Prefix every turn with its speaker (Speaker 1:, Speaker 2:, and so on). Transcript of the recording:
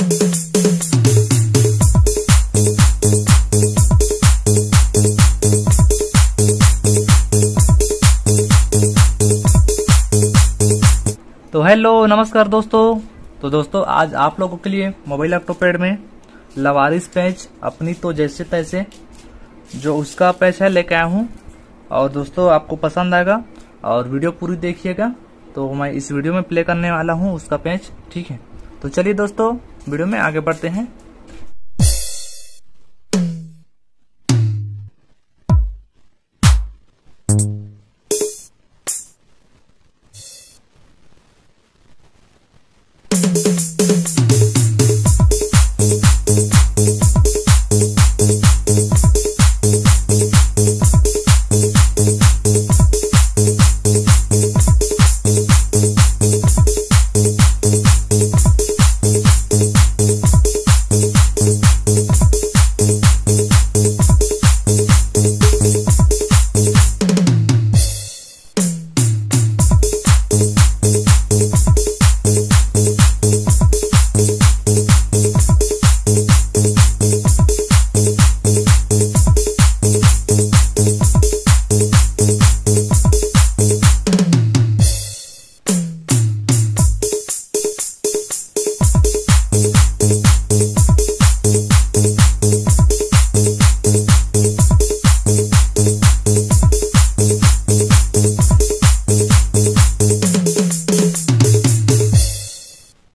Speaker 1: तो हेलो नमस्कार दोस्तों। तो दोस्तों आज आप लोगों के लिए मोबाइल ऑक्टोपैड में लवारिस पैच अपनी तो जैसे तैसे जो उसका पैच है लेके आया हूँ। और दोस्तों आपको पसंद आएगा और वीडियो पूरी देखिएगा। तो मैं इस वीडियो में प्ले करने वाला हूँ उसका पैच, ठीक है। तो चलिए दोस्तों वीडियो में आगे बढ़ते हैं।